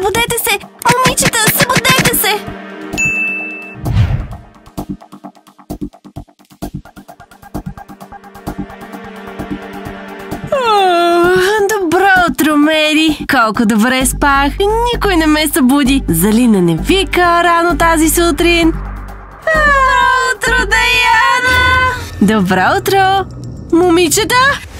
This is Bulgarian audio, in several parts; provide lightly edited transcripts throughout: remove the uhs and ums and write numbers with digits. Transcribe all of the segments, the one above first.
събудете се! Момичета, събудете се! Добро утро, Мери! Колко добре спах! Никой не ме събуди! Залина не вика рано тази сутрин! Добро утро, Даяна! Добро утро! Момичета?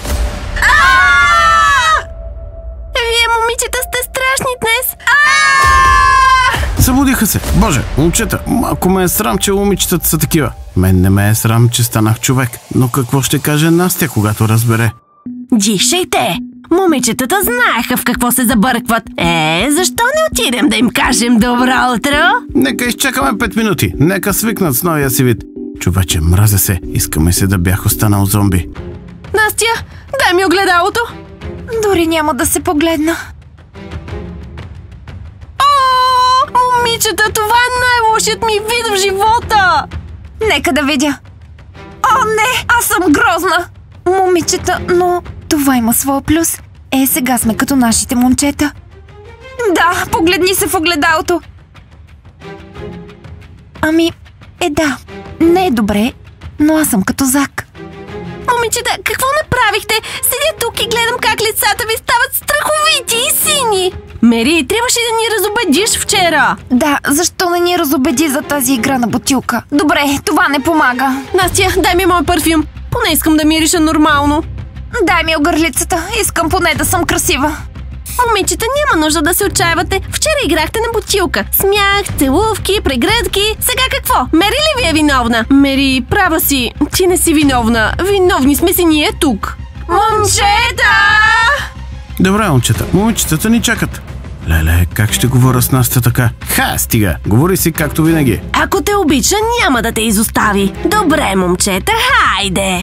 Вие, момичета, сте страшни днес! Събудиха се! Боже, момчета, малко ме е срам, че момичетата са такива. Мен не ме е срам, че станах човек. Но какво ще каже Настя, когато разбере? Дишайте! Момичетата знаеха в какво се забъркват. Защо не отидем да им кажем добро утро? Нека изчакаме 5 минути. Нека свикнат с новия си вид. Човече, мразя се. Искаме се да бях останал зомби. Настя, дай ми огледалото. Дори няма да се погледна. Момичета, това е най-лошият ми вид в живота! Нека да видя. Не, аз съм грозна! Момичета, но това има своя плюс. Сега сме като нашите момчета. Да, погледни се в огледалото. Да, не е добре, но аз съм като Зак. Момичета, какво направихте? Седя тук и гледам как лицата ви стават страховити и сини. Мери, трябваше да ни разобедиш вчера. Да, защо не ни разобеди за тази игра на бутилка? Добре, това не помага. Настя, дай ми мой парфюм. Поне искам да мириша нормално. Дай ми огърлицата. Искам поне да съм красива. Момичета, няма нужда да се отчаивате. Вчера играхте на бутилка. Смях, целувки, прегръдки. Сега какво? Мери ли ви е виновна? Мери, права си. Ти не си виновна. Виновни сме си ние тук. Момчета! Добре, момчета. Момичетата ни чакат. Леле, как ще говоря с Настя така? Стига. Говори си както винаги. Ако те обича, няма да те изостави. Добре, момчета, хайде!